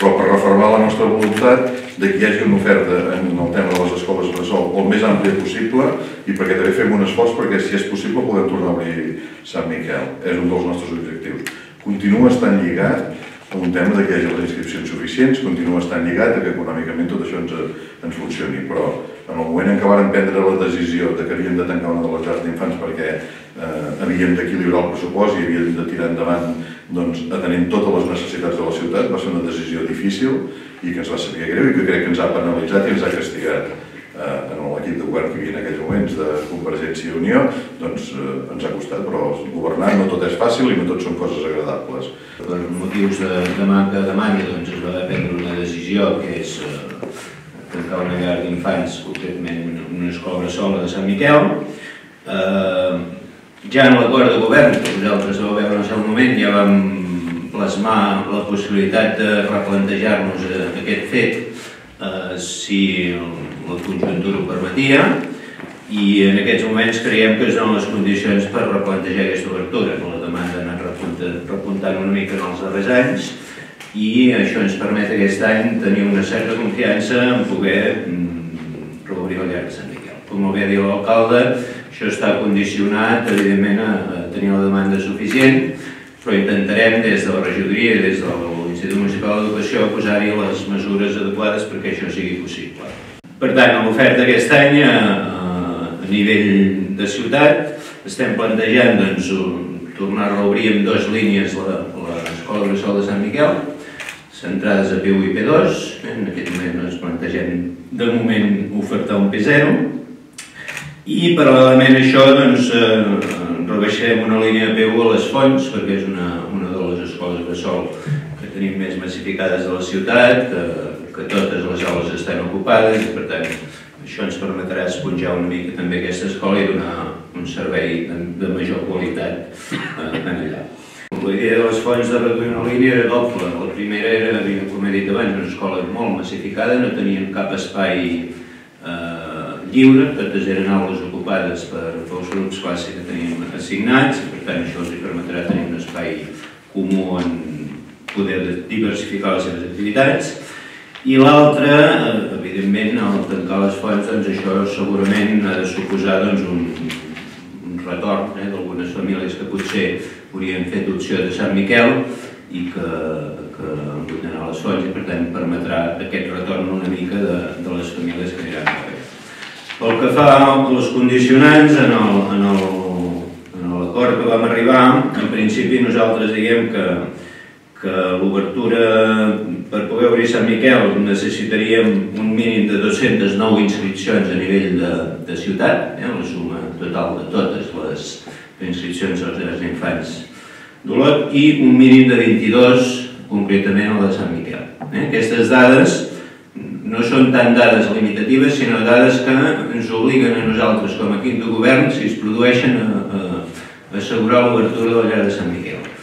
però per refermar la nostra voluntat de que hi hagi una oferta en el tema de les escoles bressol el més àmplia possible i perquè també fem un esforç perquè, si és possible, podem tornar a obrir Sant Miquel. És un dels nostres objectius. Continua estant lligat a un tema que hi hagi les inscripcions suficients, continua estant lligat a que econòmicament tot això ens funcioni, però en el moment en què vàrem prendre la decisió de que havíem de tancar una de les llars d'infants perquè havíem d'equilibrar el pressupost i havíem de tirar endavant atenent totes les necessitats de la ciutat, va ser una decisió difícil i que ens va saber greu i que crec que ens ha penalitzat i ens ha castigat. En l'equip de govern que hi havia en aquells moments de Convergència i Unió, doncs ens ha costat, però governar no tot és fàcil i no tot són coses agradables. Per motius de manca de manya es va prendre una decisió que és tancar una llar d'infants, concretament una escola bressol de Sant Miquel. Ja en l'acord de govern, que vosaltres vau veure en el seu moment, ja vam plasmar la possibilitat de replantejar-nos aquest fet si la conjuntura ho permetia, i en aquests moments creiem que són les condicions per replantejar aquesta obertura. La demanda ha anat repuntant una mica en els darrers anys i això ens permet aquest any tenir una certa confiança en poder reobrir la llar de Sant Miquel. Com molt bé ha dit l'alcalde, això està condicionat, evidentment, a tenir la demanda suficient, però intentarem des de la regidoria i des de l'Institut Municipal d'Educació posar-hi les mesures adequades perquè això sigui possible. Per tant, a l'oferta aquest any, a nivell de ciutat, estem plantejant tornar a reobrir amb dues línies l'escola bressol de Sant Miquel, centrades a P1 i P2. En aquest moment ens plantegem, de moment, ofertar un P0. I, paral·lelament a això, rebaixarem una línia de P1 a les Fonts, perquè és una de les escoles bressol que tenim més massificades de la ciutat, que totes les aules estan ocupades i, per tant, això ens permetrà esponjar una mica també aquesta escola i donar un servei de major qualitat allà. La idea de les Fonts de reduir una línia era doble. La primera era, com he dit abans, una escola molt massificada, no teníem cap espai lliure, totes eren aules ocupades pels grups classe que teníem assignats, i per tant això els permetrà tenir un espai comú en poder diversificar les seves activitats. I l'altra, evidentment, al tancar les Fonts, això segurament ha de suposar un retorn d'algunes famílies que potser haurien fet opció de Sant Miquel i que vull anar a les Fonts i per tant permetrà aquest retorn una mica de les famílies que aniran a fer. Pel que fa als condicionants, en l'acord que vam arribar, en principi nosaltres diguem que l'obertura per poder obrir Sant Miquel necessitaríem un mínim de 209 inscripcions a nivell de ciutat, la suma total de totes les inscripcions als llars d'infants d'Olot, i un mínim de 22 concretament a la de Sant Miquel. Aquestes dades no són tant dades limitatives, sinó dades que ens obliguen a nosaltres com a equip de govern, si es produeixen, a assegurar l'obertura de la llar de Sant Miquel.